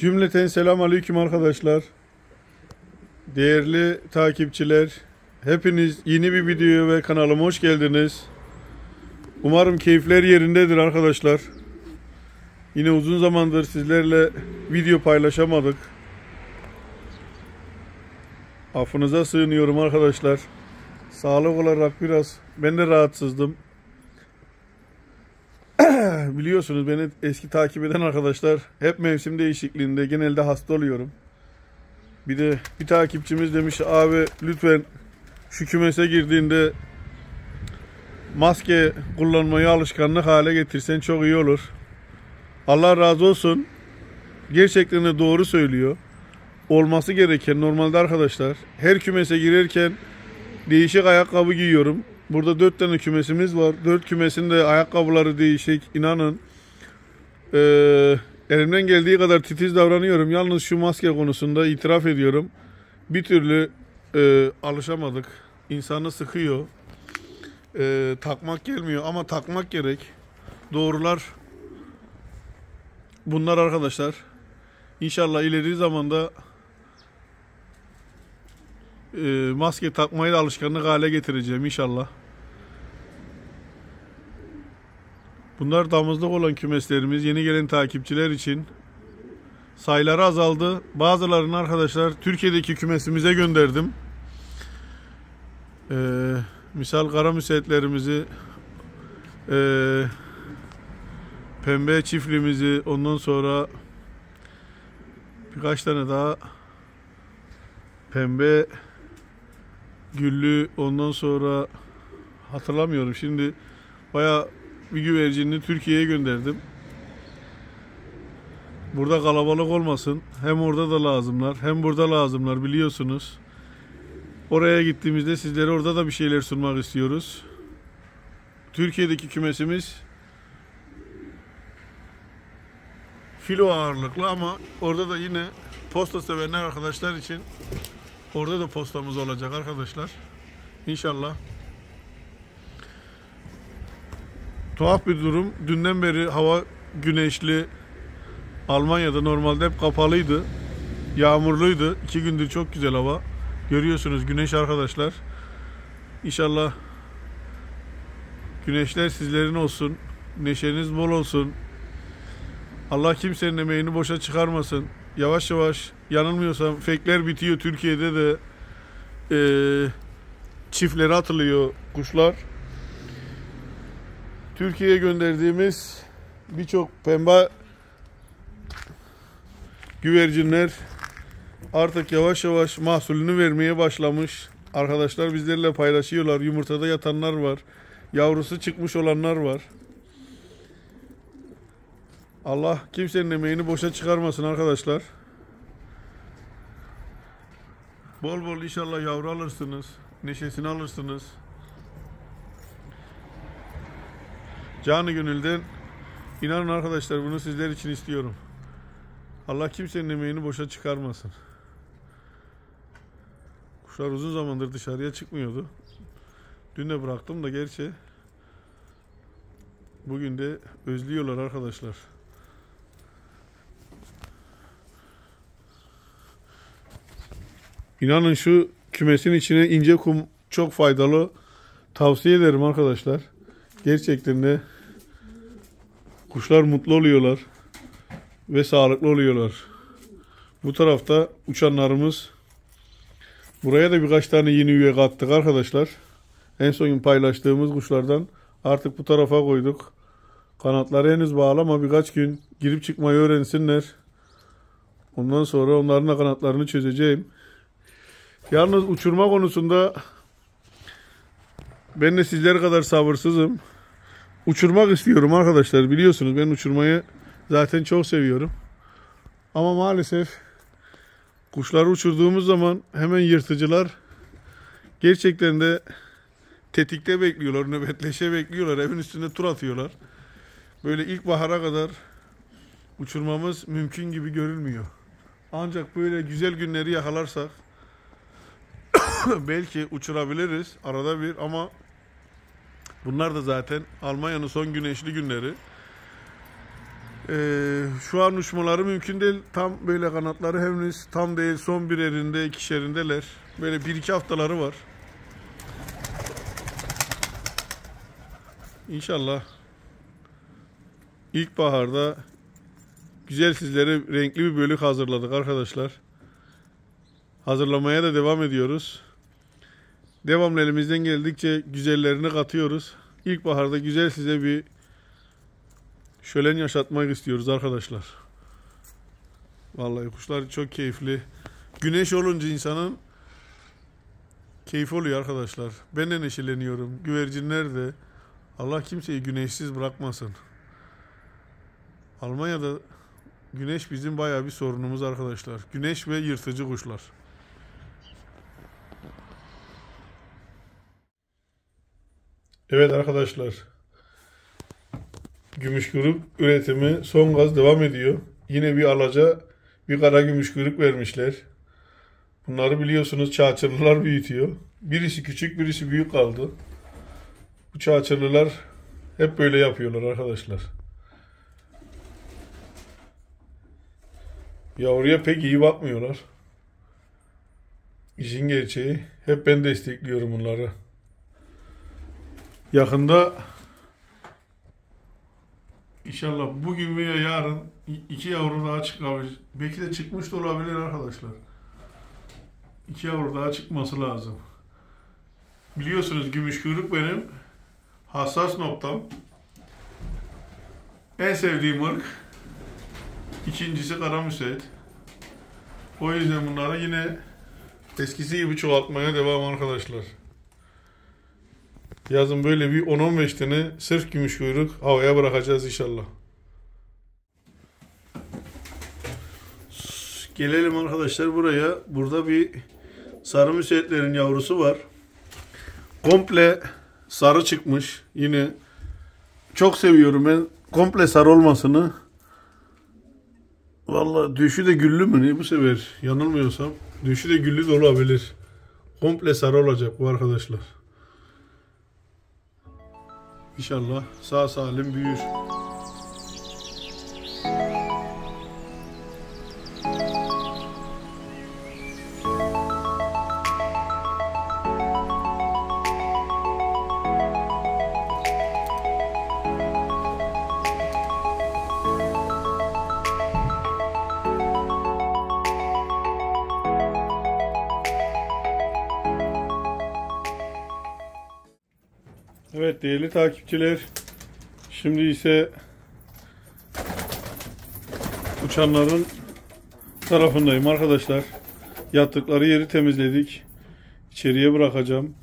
Cümleten selam aleyküm arkadaşlar. Değerli takipçiler, hepiniz yeni bir videoya ve kanalıma hoş geldiniz. Umarım keyifler yerindedir arkadaşlar. Yine uzun zamandır sizlerle video paylaşamadık. Affınıza sığınıyorum arkadaşlar. Sağlık olarak biraz ben de rahatsızdım. Biliyorsunuz beni eski takip eden arkadaşlar, hep mevsim değişikliğinde genelde hasta oluyorum. Bir de bir takipçimiz demiş, abi lütfen şu kümese girdiğinde maske kullanmayı alışkanlık hale getirsen çok iyi olur. Allah razı olsun. Gerçekten de doğru söylüyor. Olması gereken normalde arkadaşlar, her kümese girerken değişik ayakkabı giyiyorum. Burada 4 tane kümesimiz var. 4 kümesin de ayakkabıları değişik. İnanın elimden geldiği kadar titiz davranıyorum. Yalnız şu maske konusunda itiraf ediyorum, bir türlü alışamadık. İnsanı sıkıyor. Takmak gelmiyor ama takmak gerek. Doğrular bunlar arkadaşlar. İnşallah ileri zamanda maske takmayı da alışkanlık hale getireceğim inşallah. Bunlar damızlık olan kümeslerimiz. Yeni gelen takipçiler için sayıları azaldı. Bazılarını arkadaşlar Türkiye'deki kümesimize gönderdim. Misal kara müseyitlerimizi, pembe çiftliğimizi, ondan sonra birkaç tane daha pembe güllü, ondan sonra hatırlamıyorum şimdi, bayağı bir güvercinini Türkiye'ye gönderdim. Burada kalabalık olmasın. Hem orada da lazımlar, hem burada lazımlar, biliyorsunuz. Oraya gittiğimizde sizlere orada da bir şeyler sunmak istiyoruz. Türkiye'deki kümesimiz filo ağırlıklı ama orada da yine posta sevenler arkadaşlar için orada da postamız olacak arkadaşlar. İnşallah. Tuhaf bir durum. Dünden beri hava güneşli. Almanya'da normalde hep kapalıydı. Yağmurluydu. 2 gündür çok güzel hava. Görüyorsunuz güneş arkadaşlar. İnşallah güneşler sizlerin olsun. Neşeniz bol olsun. Allah kimsenin emeğini boşa çıkarmasın. Yavaş yavaş, yanılmıyorsam fekler bitiyor. Türkiye'de de çiftlere atılıyor kuşlar. Türkiye'ye gönderdiğimiz birçok pembe güvercinler artık yavaş yavaş mahsulünü vermeye başlamış. Arkadaşlar bizlerle paylaşıyorlar. Yumurtada yatanlar var. Yavrusu çıkmış olanlar var. Allah kimsenin emeğini boşa çıkarmasın arkadaşlar. Bol bol inşallah yavru alırsınız. Neşesini alırsınız. Canı gönülden inanın arkadaşlar, bunu sizler için istiyorum. Allah kimsenin emeğini boşa çıkarmasın. Kuşlar uzun zamandır dışarıya çıkmıyordu. Dün de bıraktım da gerçi. Bugün de özlüyorlar arkadaşlar. İnanın şu kümesin içine ince kum çok faydalı. Tavsiye ederim arkadaşlar. Gerçekten de kuşlar mutlu oluyorlar ve sağlıklı oluyorlar. Bu tarafta uçanlarımız. Buraya da birkaç tane yeni üye kattık arkadaşlar. En son paylaştığımız kuşlardan artık bu tarafa koyduk. Kanatları henüz bağlı ama birkaç gün girip çıkmayı öğrensinler. Ondan sonra onların da kanatlarını çözeceğim. Yalnız uçurma konusunda ben de sizler kadar sabırsızım. Uçurmak istiyorum arkadaşlar. Biliyorsunuz ben uçurmayı zaten çok seviyorum. Ama maalesef kuşları uçurduğumuz zaman hemen yırtıcılar gerçekten de tetikte bekliyorlar. Nöbetleşe bekliyorlar. Evin üstünde tur atıyorlar. Böyle ilkbahara kadar uçurmamız mümkün gibi görünmüyor. Ancak böyle güzel günleri yakalarsak belki uçurabiliriz arada bir, ama bunlar da zaten Almanya'nın son güneşli günleri. Şu an uçmaları mümkün değil. Tam böyle kanatları henüz tam değil. Son bir erinde, ikişerindeler. Böyle 1-2 haftaları var. İnşallah ilkbaharda güzel sizlere renkli bir bölük hazırladık arkadaşlar. Hazırlamaya da devam ediyoruz. Devamlı elimizden geldikçe güzellerini katıyoruz. İlkbaharda güzel size bir şölen yaşatmak istiyoruz arkadaşlar. Vallahi kuşlar çok keyifli. Güneş olunca insanın keyfi oluyor arkadaşlar. Ben de neşeleniyorum. Güvercinler de. Allah kimseyi güneşsiz bırakmasın. Almanya'da güneş bizim bayağı bir sorunumuz arkadaşlar. Güneş ve yırtıcı kuşlar. Evet arkadaşlar. Gümüşkuyruk üretimi son gaz devam ediyor. Yine bir alaca, bir kara gümüşkuyruk vermişler. Bunları biliyorsunuz çağçırlılar büyütüyor. Birisi küçük, birisi büyük kaldı. Bu çağçırlılar hep böyle yapıyorlar arkadaşlar. Yavruya pek iyi bakmıyorlar. İşin gerçeği. Hep ben destekliyorum bunları. Yakında İnşallah bugün veya yarın 2 yavru daha çıkabilir. Belki de çıkmış da olabilir arkadaşlar. 2 yavru daha çıkması lazım. Biliyorsunuz gümüşkuyruk benim hassas noktam. En sevdiğim ırk. İkincisi kara müsait. O yüzden bunları yine eskisi gibi çoğaltmaya devam arkadaşlar. Yazın böyle bir 10-15 tane sırf gümüşkuyruk havaya bırakacağız inşallah. Gelelim arkadaşlar buraya. Burada bir sarı müseyitlerin yavrusu var. Komple sarı çıkmış. Yine çok seviyorum ben komple sarı olmasını. Vallahi düşü de güllü mü ne bu sefer? Yanılmıyorsam düşü de güllü de olabilir. Komple sarı olacak bu arkadaşlar. İnşallah sağ salim büyür. Evet değerli takipçiler, şimdi ise uçanların tarafındayım arkadaşlar. Yattıkları yeri temizledik. İçeriye bırakacağım.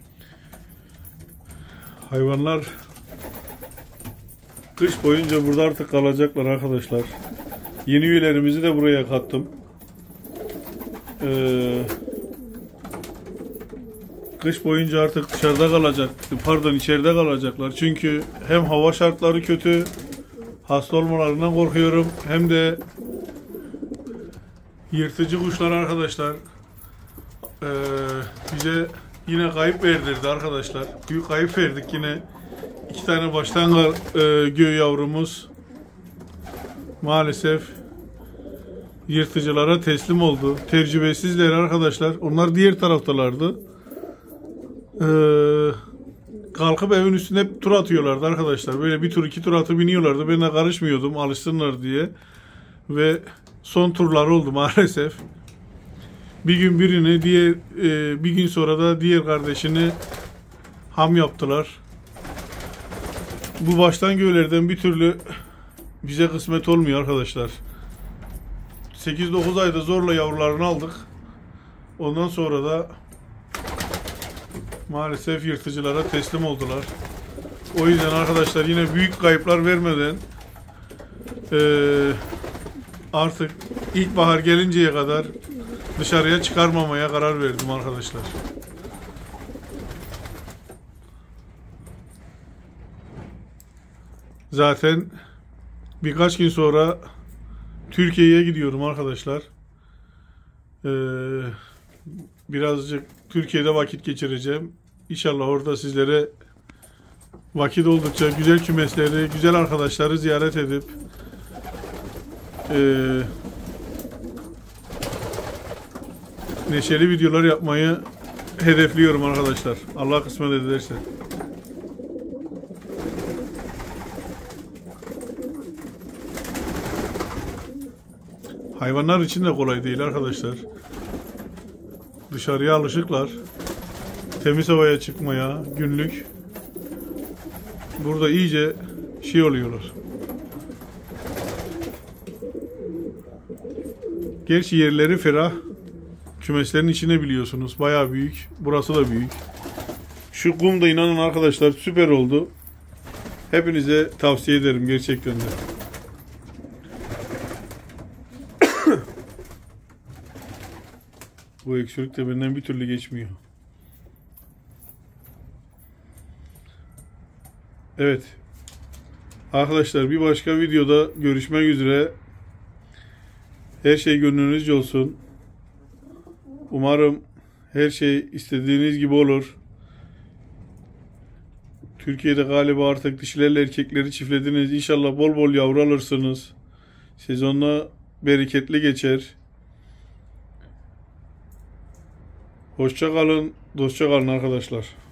Hayvanlar kış boyunca burada artık kalacaklar arkadaşlar. Yeni üyelerimizi de buraya kattım. Kış boyunca artık dışarıda kalacak, pardon içeride kalacaklar. Çünkü hem hava şartları kötü, hasta olmalarından korkuyorum. Hem de yırtıcı kuşlar arkadaşlar bize yine kayıp verdirdi arkadaşlar. Büyük kayıp verdik yine. 2 tane baştan göğü yavrumuz maalesef yırtıcılara teslim oldu. Tecrübesizler arkadaşlar. Onlar diğer taraftalardı. Kalkıp evin üstüne hep tur atıyorlardı arkadaşlar. Böyle bir tur 2 tur atıp biniyorlardı. Ben de karışmıyordum alışsınlar diye. Ve son turlar oldu maalesef. Bir gün birini bir gün sonra da diğer kardeşini ham yaptılar. Bu baştan göğlerden bir türlü bize kısmet olmuyor arkadaşlar. 8-9 ayda zorla yavrularını aldık. Ondan sonra da maalesef yırtıcılara teslim oldular. O yüzden arkadaşlar yine büyük kayıplar vermeden artık ilkbahar gelinceye kadar dışarıya çıkarmamaya karar verdim arkadaşlar. Zaten birkaç gün sonra Türkiye'ye gidiyorum arkadaşlar. Birazcık Türkiye'de vakit geçireceğim. İnşallah orada sizlere vakit oldukça güzel kümesleri, güzel arkadaşları ziyaret edip neşeli videolar yapmayı hedefliyorum arkadaşlar. Allah kısmet ederse. Hayvanlar için de kolay değil arkadaşlar. Dışarıya alışıklar. Temiz havaya çıkmaya günlük. Burada iyice şey oluyorlar. Gerçi yerleri ferah. Kümeslerin içine biliyorsunuz. Bayağı büyük. Burası da büyük. Şu kum da inanın arkadaşlar süper oldu. Hepinize tavsiye ederim gerçekten de. Bu öksürük de benden bir türlü geçmiyor. Evet. Arkadaşlar bir başka videoda görüşmek üzere. Her şey gönlünüzce olsun. Umarım her şey istediğiniz gibi olur. Türkiye'de galiba artık dişilerle erkekleri çiftlediniz. İnşallah bol bol yavru alırsınız. Sezonla bereketli geçer. Hoşça kalın, dostça kalın arkadaşlar.